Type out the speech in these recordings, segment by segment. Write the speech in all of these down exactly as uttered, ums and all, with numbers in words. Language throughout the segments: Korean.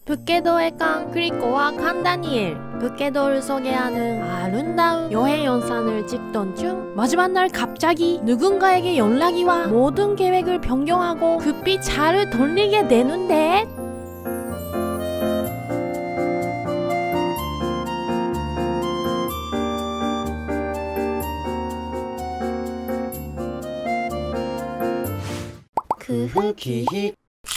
북계도의 강 크리코와 칸다니엘. 북계도를 소개하는 아름다운 여행 영상을 찍던 중 마지막 날 갑자기 누군가에게 연락이 와 모든 계획을 변경하고 급히 차를 돌리게 되는데 그 후기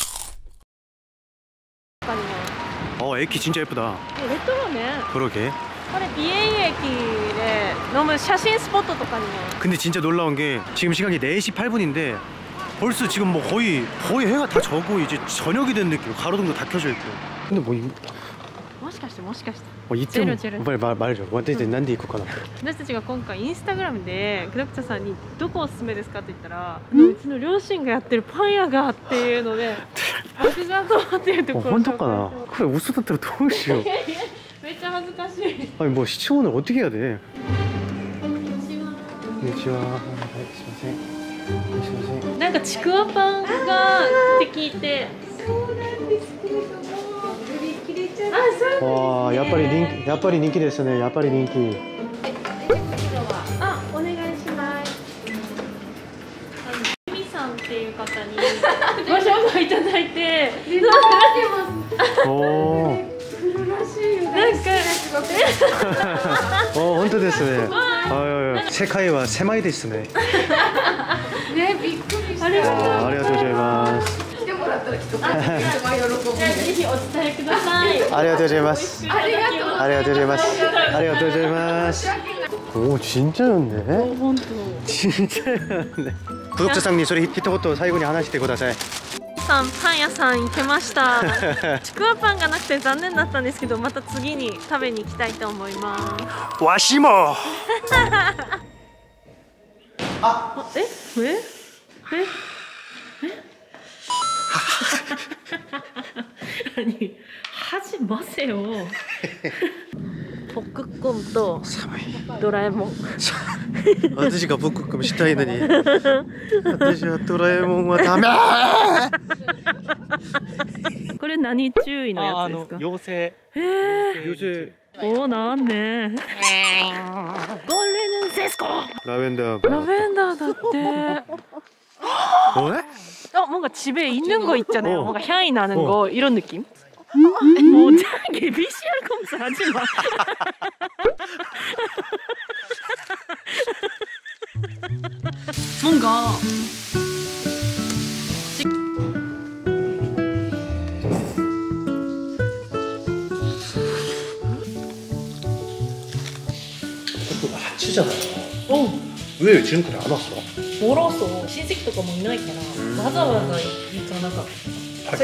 어,駅진짜 예쁘다. 레트로네. 그러게. これ美瑛駅で飲む写真スポットとかにも. 근데 진짜 놀라운 게 지금 시각이 네 시 팔 분인데 벌써 지금 뭐 거의 거의 해가 다 져고 이제 저녁이 된 느낌. 가로등도 다 켜져 있고. 근데 뭐 이, もしかしてもしかして 뭐 이쯤 빨리 말 말해줘. 완전히 난데行くかな. 私たちが今回インスタグラムでクラプチャさんにどこおすすめですかって言ったら、うちの両親がやってるパン屋がっていうので、僕がどうっていうところ。 本当かな? 그래 웃어だったらどうしよう. めっちゃ恥ずかしい. 아니 뭐 시청원을 어떻게 해야 돼? こんにちは. こんにちは. はいすいません. すいません. なんかちくわパンがって聞いて。そうなんですけれども。 와, 야빨이 人気, 야빨이人気ですね. 야빨이人気. 아, お願いします. みさんっていう方にご紹介いただいて、 おー。 なんか、 お、本当ですね. 아, 세계가狭いですね. 네, びっくりした. ありがとうございます. ぜひお伝えください. ありがとうございます. ありがとうございます. ありがとうございます. 오, 진짜였네. 오, 혼또. 진짜였네. 구독자상님, 소리 히토고토 사이고니 하나씩 되고 다사이. さん、パン屋さん行けました。ちくわパンがなくて残念だったんですけど、また次に食べに行きたいと思います。 わしも。 あ、え、え、え、え。 아니 하지 마세요. 볶음꿈 또 도라에몽. 私が볶음꿈したいのに私はドラえもんはダメ. これ何注意のやつですか? 妖精. 妖精. 오 나왔네. 걸레는 세스코. 라벤더. 라벤더 같대. 뭐래? 어 뭔가 집에 있는 거 있잖아요. 어. 뭔가 향이 나는 어. 거 이런 느낌. 뭐 자기 비씨알 검사 하지 마. 뭔가 하치잖아요. 어. 왜 지금까지 안 왔어? 멀어서 시식とかもいないからわざわざ行かなかった.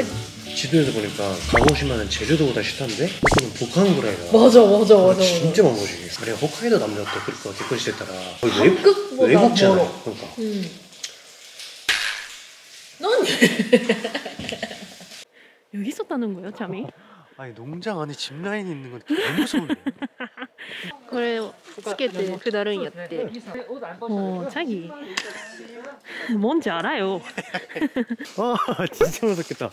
지도에서 보니까 가고시마는 제주도보다 시타인데 그거는 북한ぐらい가. 맞아 맞아 맞아. 진짜 먼 거지. 그래 홋카이도 남녀 또 그렇게 개콘시했다라 거의 한국보다 외국잖아. 멀어. 그러니까. 응. 넌 여기 있었다는 거예요, 잠이? 아니 농장 안에 집 라인이 있는 건 너무 무서운데. これをつけて下るんやって。もうチャギもんじゃ알아요. 아 진짜 무섭겠다.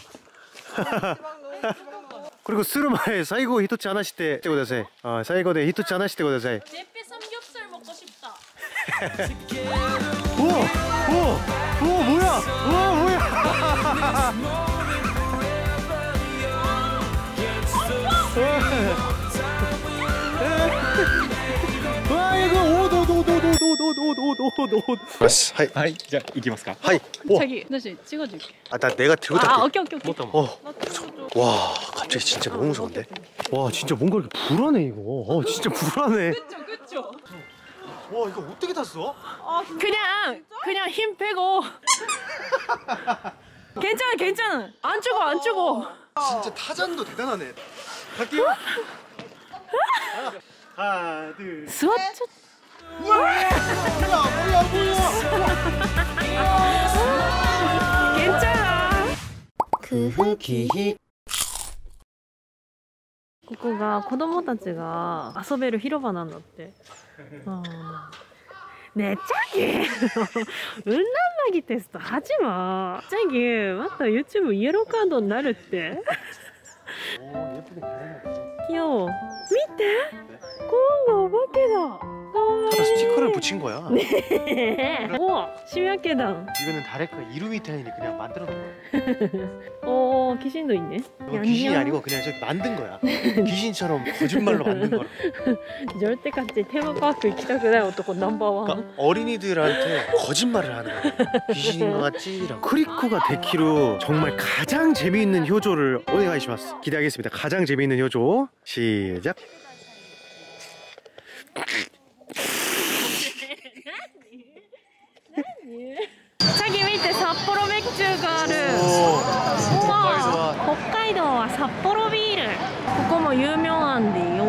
그리고 스르마에 사이고 히토치 하나씩 때 떼고 다사이. 아 사이고에 히토치 하나씩 떼고 다사이. 제페 삼겹살 먹고 싶다. 우와 우와 우와 뭐야 우와 뭐야. 와 이거 오도도도도도도도도도도. 알았어. 하이. 하이. 자, 이기마스까? 하이. 자기, 다시 찍어줄게. 아, 나 내가 들고 아, 탈게. 오케이 오케이 오케이. 어. 와, 갑자기 진짜 너무 무서운데. 와, 진짜 뭔가 이렇게 불안해 이거. 어, 진짜 불안해. 그쵸 그쵸. 와, 이거 어떻게 탔어? 그냥 그냥 힘 빼고. 괜찮아 괜찮아. 안 죽어 안 죽어. 진짜 타잔도 대단하네. 갈게요. 하나, 둘. 스와트. 우와! 뭐야, 뭐야, 뭐야! 괜찮아. 그 후기 ここが子供たちが遊べる広場なんだって。ねえ、チャギ운남마기 테스트 하지 마. 자기 맞다. 유튜브 이에로 카드 になるって. 귀여워. 밑에? 그거お化けだ. 타다 스티커를 붙인 거야. 우와, 심야계단. 이거는 다레카 이루미타인이 그냥 만들어 놓은 거야. 오, 귀신도 있네. 어, 귀신이 아니고 그냥 저기 만든 거야. 귀신처럼 거짓말로 만든 거라. 절대같이 테마파크行きたくない男넘버원. 그러니까 어린이들한테 거짓말을 하는 거야. 귀신인 것 같지? 라고. 크리코가 데키로 정말 가장 재미있는 효조를 오네가이시마스. 기대하겠습니다. 가장 재미있는 효조. 시작. 저기 밑에 삿포로 맥주가ある. 우와, 홋카이도は 삿포로ビール. ここも有名なんでよ.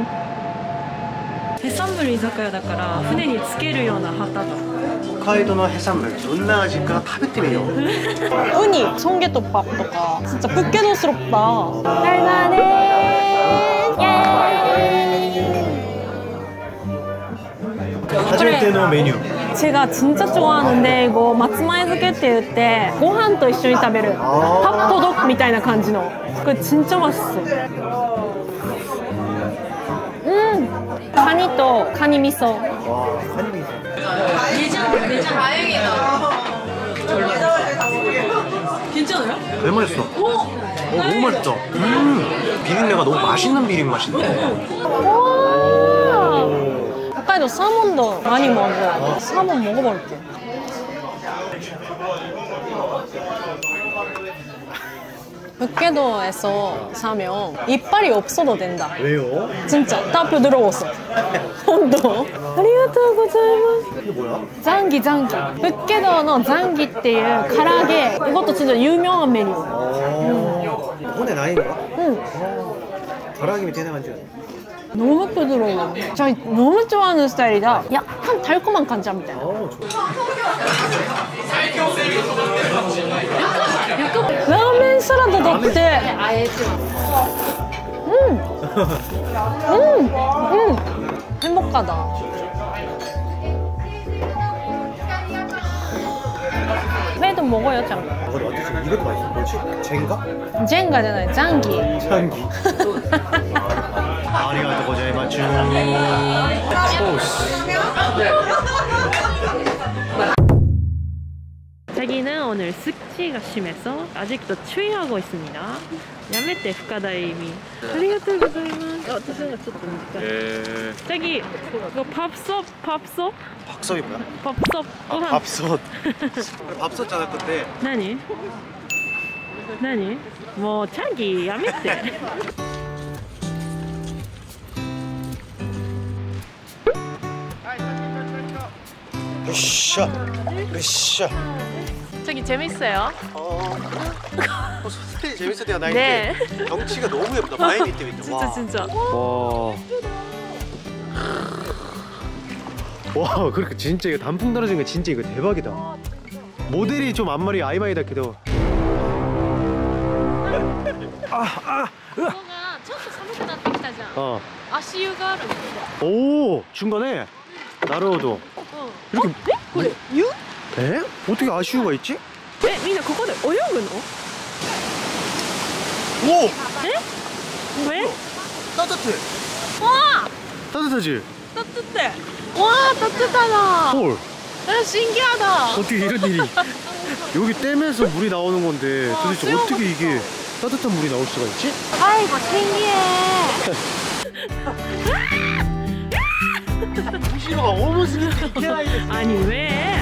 해산물居酒屋だから船につけるような旗だ. 홋카이도의 해산물 존나 아직까 타베테미요. 우니, 성게덮밥 とか 진짜 북게도스럽다. 달달해. 하즈메테의 메뉴. 제가 진짜 좋아하는데 이거 마츠마에漬けって言ってご飯と一緒に食べるハットドッグみたいな感じのこれ진짜 맛있어. 음, 카니とカニ味噌. 와, 카니 미소. 내장, 내장. 다행이다. 괜찮아요? 왜 맛있어? 오! 어, 너무 맛있다. 음, 비린내가 너무 맛있는 비린 맛인데. 홋카이도 사몬도 많이 먹어요. 사몬 먹어볼게. 북게도에서 사면 이빨이 없어도 된다. 왜요? 진짜 다 부드러웠어. 혼도. 아리가또 고자이마스. 이게 뭐야? 장기 장기. 북게도의 장기っていう唐揚げ. 이것도 진짜 유명한 메뉴. 어. 혼의 나이인가? 응. 가라김이 대단한지. 너무 부드러워. 제가 너무 좋아하는 스타일이다. 약간 달콤한 간장이다. 어, 좋아. 약간 라면 사라다 같아. 음, 음, 음, 행복하다. 회도 먹어요, 짱. 이거 어떻게 이것도 맛있어? 뭐지? 젠가? 젠가잖아요, 장기. 장기. 아리가또 고자이마스. 자기는 오늘 습지가 심해서 아직도 추위하고 있습니다. 야메테 후카다이미. 아리가또 고자이마스. 어, 뜻은 좀 예. 자기 이거 밥솥, 밥솥, 박섭이 뭐야? 밥솥. 아, 고항. 밥솥. 밥솥잖아 그때. 何?何? 뭐 자기 야메테. 으쌰. 으쌰. 저기 재밌어요? 어. 어, 스테이 재밌을 때가 네. 나인데 경치가 너무 예쁘다. 마이미 때문에. 진짜 진짜. 와. 와, 그렇게 진짜 이거 단풍 떨어진 거 진짜 이거 대박이다. 모델이 좀 앞머리 아이마이다 기도. 아, 아, 으아. ちょっと寒くなってきたじゃん. 어. 足湯がある. 오, 중간에 나루호도. 이렇게. 어? 그래? 유? 에? 어떻게 아쉬우가 있지? 에? 민나 ここで泳ぐの? 오! 에? 왜? 따뜻해. 와! 따뜻하지? 따뜻해. 와, 따뜻하다. 헐. 에, 신기하다. 어떻게 이런 일이. 여기 댐에서 물이 나오는 건데 도대체 어떻게 이게 따뜻한 물이 나올 수가 있지? 아이고, 신기해. 무시로가 어머스 아니, 왜?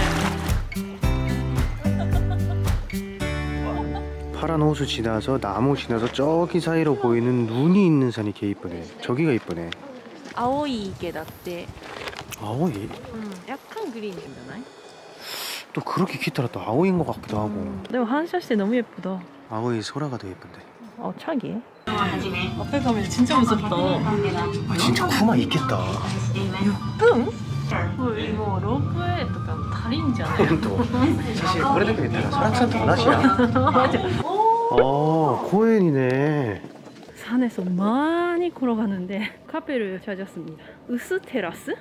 파란 호수 지나서 나무 지나서 저기 사이로 보이는 눈이 있는 산이 개 이쁘네. 저기가 이쁘네. 아오이게だって. 아오이? 응, 약간 그린이잖아. 또 그렇게 기타라 또 아오이인 것 같기도 하고. 음, 근데 반샷して 너무 예쁘다. 아오이 소라가 더 예쁜데. 어, 차기. 앞에 가면 진짜 무섭다. 아 진짜 쿠마 있겠다. 응? 어, 이거 로프웨이 とか足りんじゃない? 또 사실 그래도 괜찮아. 설악산도 하나씩이야. 맞아. 어, 코엔이네. 산에서 많이 걸어가는데 카페를 찾았습니다. 우스 테라스?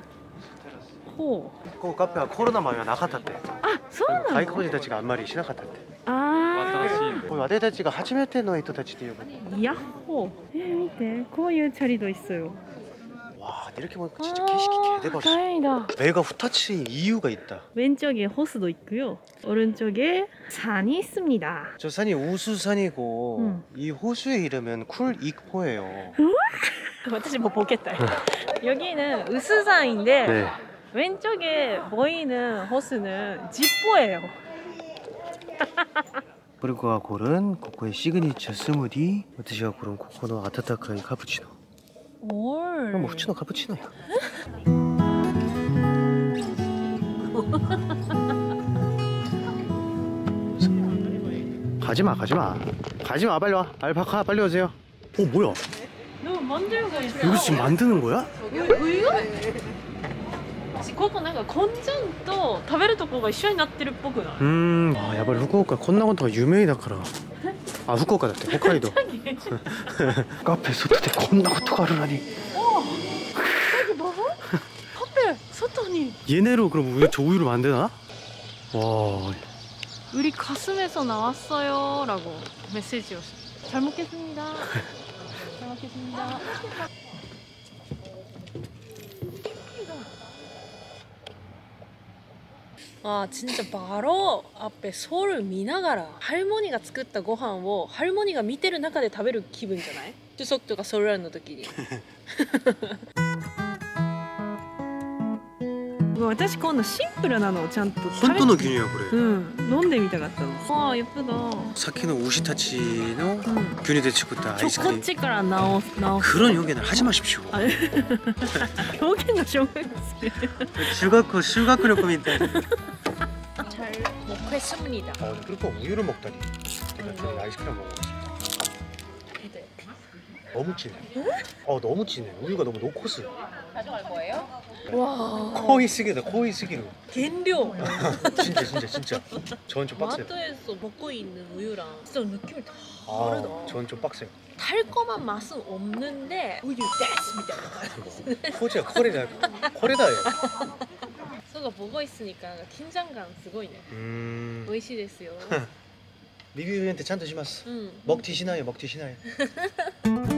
호. ここカフェはコロナ前はなかったって。 아, そうなの? 外国人たちがあんまりしなかったって。 あ私たちが初めての人たちっていうヤッホー。えー、見て、こういうチャリ도 있어요. 와, 이렇게 보니까 진짜景色개대박이야. 다행이다. 배가 후타치 이유가 있다. 왼쪽에 호수도 있고요. 오른쪽에 산이 있습니다. 저 산이 우수산이고 응. 이 호수의 이름은 쿨익포예요. 私もボケたい. 여기는 으스산인데 네. 왼쪽에 보이는 호수는 지포예요. 그리고 고른 코코의 시그니처 스무디. 私が 고른 코코의 아타타카이 카푸치노. 뭘? 뭐 후치노 카푸치노야. 가지마 가지마 가지마 빨리 와. 알파카 빨리 오세요. 어 뭐야? 너 만들고 있어. 여기 지금 만드는 거야? 우유? ここなんかコンジャンと食べるとこが一緒になってるっぽくない? 음, 아, 야, 빨리 후쿠오카こんなことが有名だから. 아, 후쿠오카だって北海道. 카페外でこんなことがあるのに. 어, 여기 뭐? 카페外に. 얘네로 그럼 우유, 저 우유를 만드나? 와, 우리 가슴에서 나왔어요 라고 메시지였어. 잘 먹겠습니다. 잘 먹겠습니다. 아 진짜 바로 앞에 소를見ながら 할머니가 作ったご飯を 할머니가 見てる中で食べる気分じゃない? 추석とか설날の時に. 私今度シンプルなのをちゃんと食べ 혼돈의 균이야 그래. うん飲んでみたかったの. 와 예쁘다. 사케의 우시타치의 응. 균이 돼作った 저 아이스크림. こっちから直す直す. 그런表現하지 마십시오. 아,表現が小学生. 중학교修学旅行 みたい. 잘 먹겠습니다. 아, 그리고 우유를 먹다니. 내가 저희 아이스크림 먹어봤어. 네. 너무 진해. 어, 너무 진해. 우유가 너무 노코스. 가져갈 거예요? 와. 거의 쓰기다. 거의 쓰기로. 겐료. 진짜 진짜 진짜. 저는 좀 빡세요. 마트에서 먹고 있는 우유랑 진짜 느낌이 다 아, 다르다. 저는 좀 빡세요. 달콤한 맛은 없는데 우유 데스 미타이나. 코지가 코레다. 코레다예요. 소가 보고 있으니까 긴장감 すごいね. 음. 美味しいですよ. 리뷰한테 찬とします. 응. 먹튀 시나요? 먹튀 시나요?